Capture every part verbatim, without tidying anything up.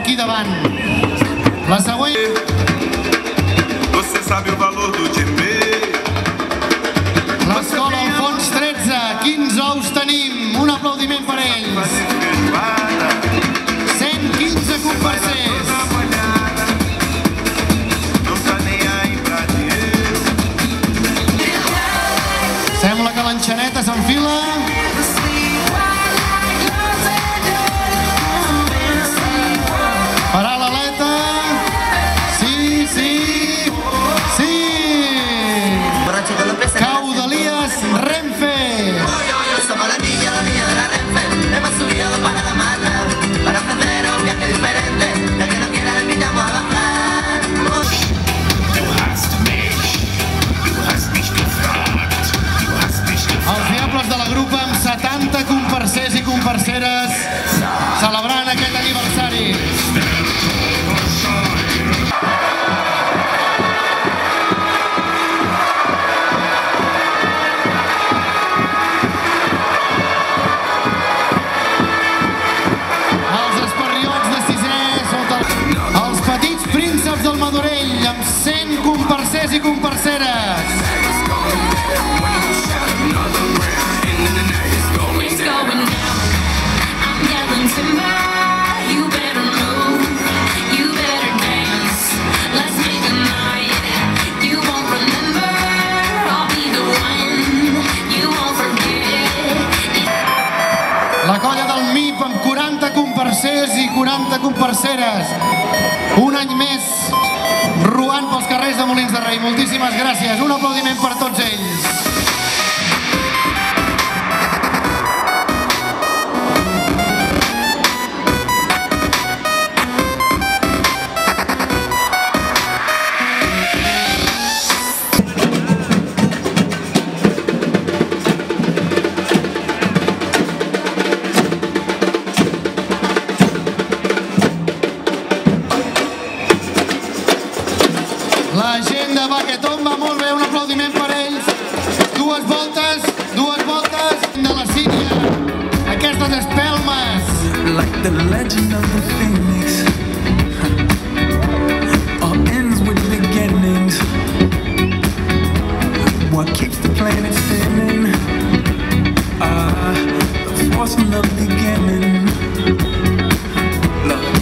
aquí davant. La següent... Você sabe o valor do dinheiro. L'escola Alfons tretze, quins ous tenim? Un aplaudiment per ells. cent quinze comparsers. Sembla que l'enxaneta s'enfila. Farà l'aleta. Sí, sí, sí. Cau d'Elias Renfe. Somos la niña, la niña de la Renfe. Hemos subido para la mata, para ofrecer un viaje diferente. El que no quiera le invitamos a bajar. Els Diables de la Grupa amb setanta comparsers i comparseres celebrant aquest aniversari. Els Esparriots de sisè sota els Petits Prínceps del Madorell amb cent comparsers i comparseres. La colla del M I P amb quaranta comparsers i quaranta comparseres. Un any més ruant pels carrers de Molins de Rei. Moltíssimes gràcies. Un aplaudiment per tots ells. La gent de Baqueton va molt bé, un aplaudiment per ells. Dues voltes, dues voltes de la Sínia. Aquestes espelmes. Like the legend of the phoenix, all ends with beginnings. What keeps the planet spinning? Ah, the force from the beginning. Love.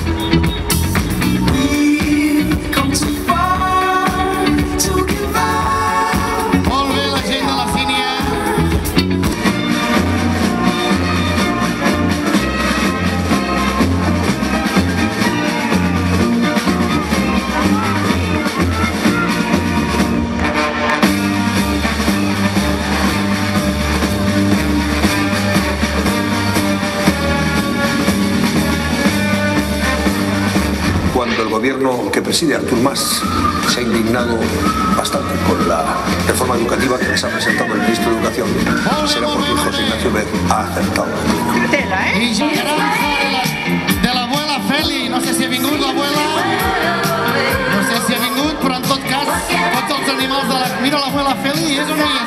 Cuando el gobierno que preside Artur Mas se ha indignado bastante con la reforma educativa que les ha presentado el ministro de Educación, será porque José Ignacio Beth ha acertado. Tela, eh? I granja de l'abuela Feli. No sé si ha vingut l'abuela. No sé si ha vingut, però en tot cas, tots els animals de la... Mira l'abuela Feli, és una